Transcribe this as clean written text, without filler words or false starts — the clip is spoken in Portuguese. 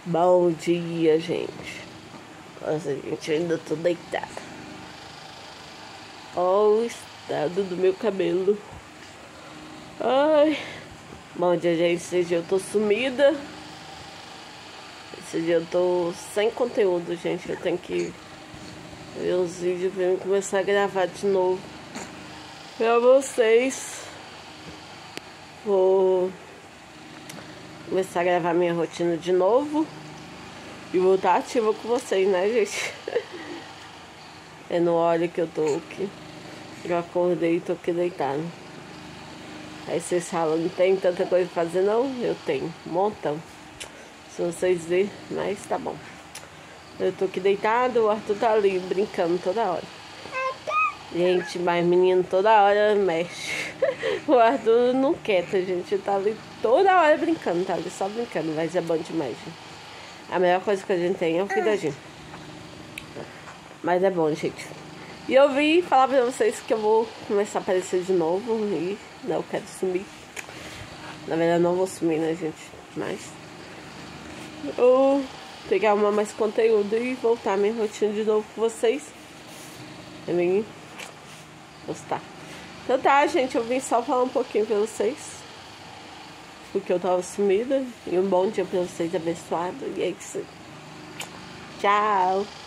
Bom dia, gente. Nossa, gente, eu ainda tô deitada. Olha o estado do meu cabelo. Ai. Bom dia, gente. Esse dia eu tô sumida. Esse dia eu tô sem conteúdo, gente. Eu tenho que ver os vídeos pra eu começar a gravar de novo pra vocês. Vou começar a gravar minha rotina de novo e voltar ativa com vocês, né, gente? É no hora que eu tô aqui. Eu acordei e tô aqui deitada. Aí vocês falam, não tem tanta coisa pra fazer, não? Eu tenho, um montão. Se vocês verem, mas tá bom. Eu tô aqui deitada, o Arthur tá ali brincando toda hora. Gente, mas menino toda hora mexe. O Arthur não quer, tá, gente? Ele tá ali toda hora brincando, tá ali só brincando, mas é bom demais, gente. A melhor coisa que a gente tem é o filho da gente. Mas é bom, gente. E eu vim falar pra vocês que eu vou começar a aparecer de novo e não quero sumir. Na verdade, não vou sumir, né, gente? Mas eu pegar mais conteúdo e voltar a minha rotina de novo com vocês. Também gostar. Então tá, gente, eu vim só falar um pouquinho pra vocês, porque eu tava sumida. E um bom dia pra vocês, abençoado. E é isso aí. Tchau!